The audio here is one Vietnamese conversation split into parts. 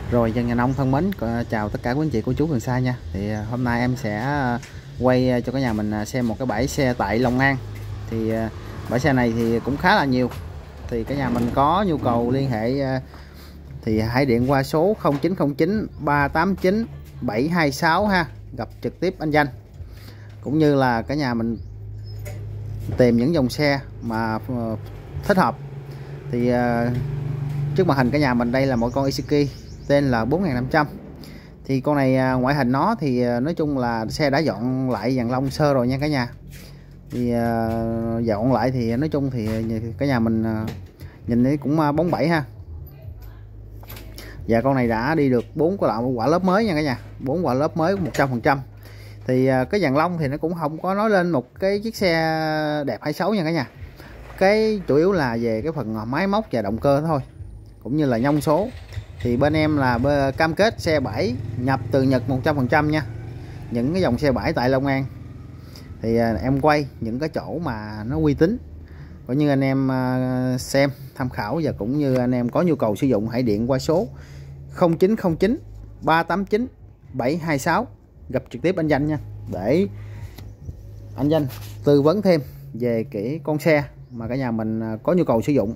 Rồi dân nhà nông thân mến, chào tất cả quý anh chị cô chú gần xa nha. Thì hôm nay em sẽ quay cho cả nhà mình xem một cái bãi xe tại Long An. Thì bãi xe này thì cũng khá là nhiều. Thì cả nhà mình có nhu cầu liên hệ thì hãy điện qua số 0909 389 726 ha, gặp trực tiếp anh Danh. Cũng như là cả nhà mình tìm những dòng xe mà thích hợp. Thì trước màn hình cả nhà mình đây là một con Isuzu tên là 4500. Thì con này ngoại hình nó thì nói chung là xe đã dọn lại dàn lông sơ rồi nha cả nhà. Thì dọn lại thì nói chung thì cả nhà mình nhìn thấy cũng bóng bẩy ha. Và con này đã đi được 4 quả lớp mới nha cả nhà, 4 quả lớp mới 100%. Thì cái dàn lông thì nó cũng không có nói lên một cái chiếc xe đẹp hay xấu nha cả nhà. Cái chủ yếu là về cái phần máy móc và động cơ thôi, cũng như là nhông số. Thì bên em là cam kết xe bãi nhập từ Nhật 100% nha. Những cái dòng xe bãi tại Long An thì em quay những cái chỗ mà nó uy tín, cũng như anh em xem tham khảo. Và cũng như anh em có nhu cầu sử dụng hãy điện qua số 0909 389 726 gặp trực tiếp anh Danh nha, để anh Danh tư vấn thêm về cái con xe mà cả nhà mình có nhu cầu sử dụng.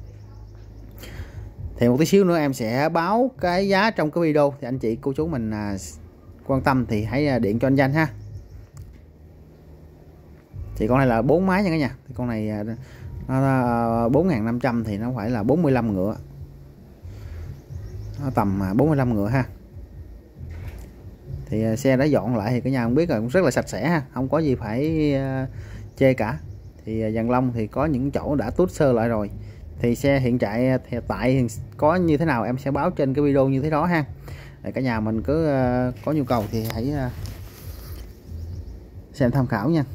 Thì một tí xíu nữa em sẽ báo cái giá trong cái video, thì anh chị cô chú mình quan tâm thì hãy điện cho anh Danh ha. Thì con này là 4 máy nha cả nhà. Thì con này nó 4500 thì nó phải là 45 ngựa, nó tầm 45 ngựa ha. Thì xe đã dọn lại thì cả nhà cũng biết rồi, cũng rất là sạch sẽ ha, không có gì phải chê cả. Thì dàn lông thì có những chỗ đã tút sơ lại rồi. Thì xe hiện tại có như thế nào em sẽ báo trên cái video như thế đó ha. Để cả nhà mình cứ có nhu cầu thì hãy xem tham khảo nha.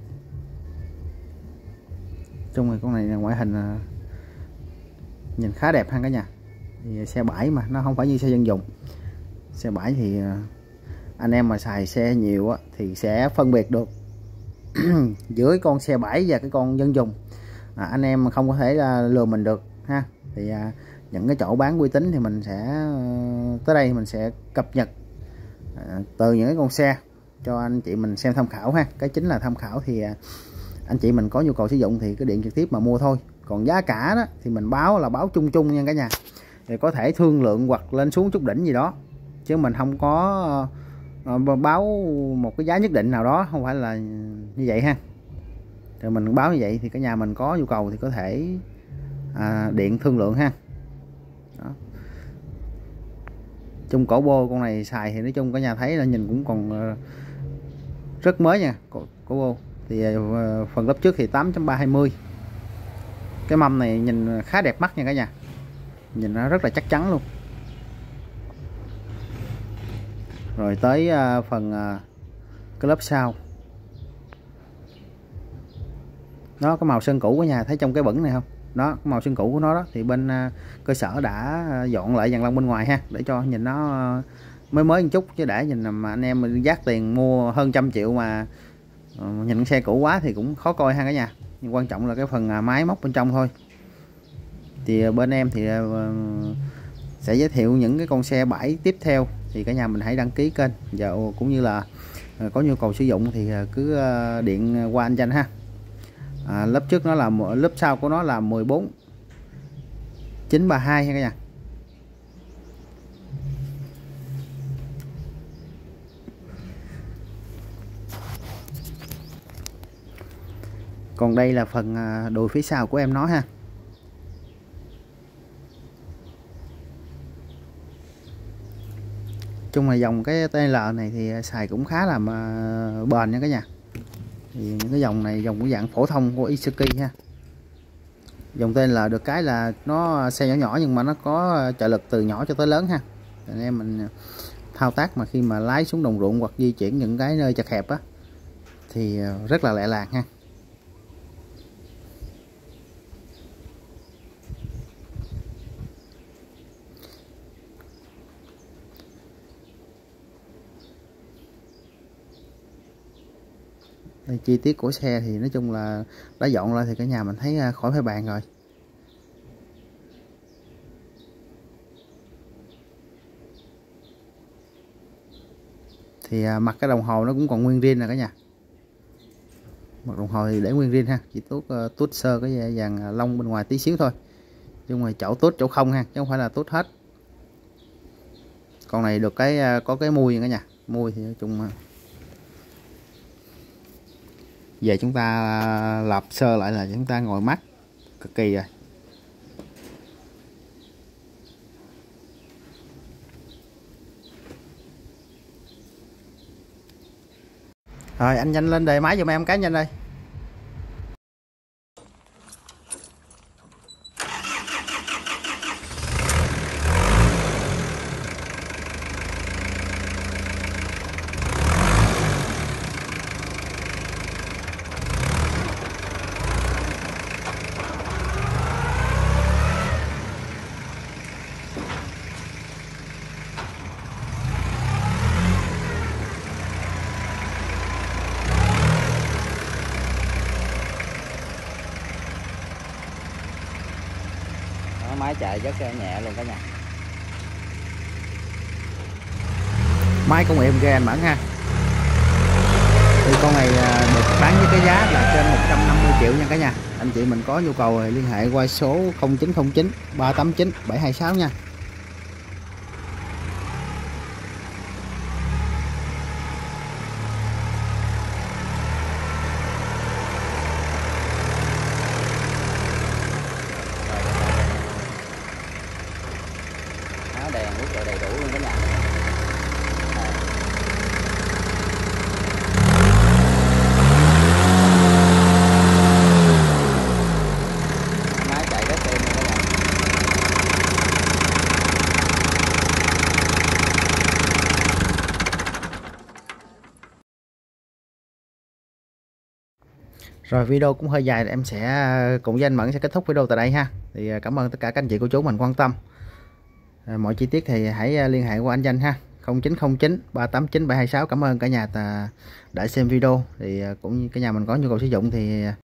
Chung rồi con này là ngoại hình nhìn khá đẹp ha cả nhà. Thì xe bãi mà nó không phải như xe dân dụng. Xe bãi thì anh em mà xài xe nhiều á, thì sẽ phân biệt được giữa con xe bãi và cái con dân dùng. Anh em không có thể lừa mình được ha. Thì những cái chỗ bán uy tín thì mình sẽ tới đây mình sẽ cập nhật từ những cái con xe cho anh chị mình xem tham khảo ha. Cái chính là tham khảo, thì anh chị mình có nhu cầu sử dụng thì cứ điện trực tiếp mà mua thôi. Còn giá cả đó thì mình báo là báo chung chung nha cả nhà. Thì có thể thương lượng hoặc lên xuống chút đỉnh gì đó, chứ mình không có báo một cái giá nhất định nào đó, không phải là như vậy ha. Thì mình báo như vậy thì cả nhà mình có nhu cầu thì có thể điện thương lượng ha. Đó. Chung cổ bô con này xài thì nói chung cả nhà thấy là nhìn cũng còn rất mới nha. Cổ bô thì phần lớp trước thì 8.320. Cái mâm này nhìn khá đẹp mắt nha cả nhà, nhìn nó rất là chắc chắn luôn. Rồi tới phần cái lớp sau, nó có màu sơn cũ của nhà, thấy trong cái bẩn này không, đó cái màu sơn cũ của nó đó. Thì bên cơ sở đã dọn lại dàn lông bên ngoài ha, để cho nhìn nó mới mới một chút. Chứ để nhìn mà anh em mình dát tiền mua hơn 100 triệu mà nhìn xe cũ quá thì cũng khó coi ha cả nhà. Nhưng quan trọng là cái phần máy móc bên trong thôi. Thì bên em thì sẽ giới thiệu những cái con xe bãi tiếp theo. Thì cả nhà mình hãy đăng ký kênh, và cũng như là có nhu cầu sử dụng thì cứ điện qua anh Danh ha. Lớp trước nó là lớp sau của nó là 14932 nha cả nhà. Còn đây là phần đùi phía sau của em nó ha. Chung là dòng cái TL này thì xài cũng khá là bền nha cả nhà. Thì những cái dòng này dòng của dạng phổ thông của Isuzu ha. Dòng TL được cái là nó xe nhỏ nhỏ nhưng mà nó có trợ lực từ nhỏ cho tới lớn ha. Anh em mình thao tác mà khi mà lái xuống đồng ruộng hoặc di chuyển những cái nơi chật hẹp á thì rất là lẹ làng ha. Đây, chi tiết của xe thì nói chung là đã dọn lại thì cả nhà mình thấy khỏi phải bàn rồi. Thì mặt cái đồng hồ nó cũng còn nguyên zin nè cả nhà. Mặt đồng hồ thì để nguyên zin ha, chỉ tuốt sơ cái dàn lông bên ngoài tí xíu thôi, chứ ngoài chỗ tuốt chỗ không ha, chứ không phải là tuốt hết. Con này được cái có cái mui cả nhà, mui thì nói chung về chúng ta lặp sơ lại là chúng ta ngồi mắt cực kỳ rồi. Rồi anh nhanh lên đề máy giùm em cái nhanh đây. Máy chạy rất nhẹ luôn cả nhà. Máy công êm ghê anh Mẫn ha. Thì con này được bán với cái giá là trên 150 triệu nha cả nhà. Anh chị mình có nhu cầu thì liên hệ qua số 0909 389 726 nha. Đèn quốc độ đầy đủ luôn cả nhà. Máy chạy rất êm luôn cả nhà. Rồi video cũng hơi dài, em sẽ cùng với anh Mẫn sẽ kết thúc video tại đây ha. Thì cảm ơn tất cả các anh chị cô chú mình quan tâm. Mọi chi tiết thì hãy liên hệ qua anh Danh ha, 0909 389 726. Cảm ơn cả nhà đã xem video. Thì cũng như cả nhà mình có nhu cầu sử dụng thì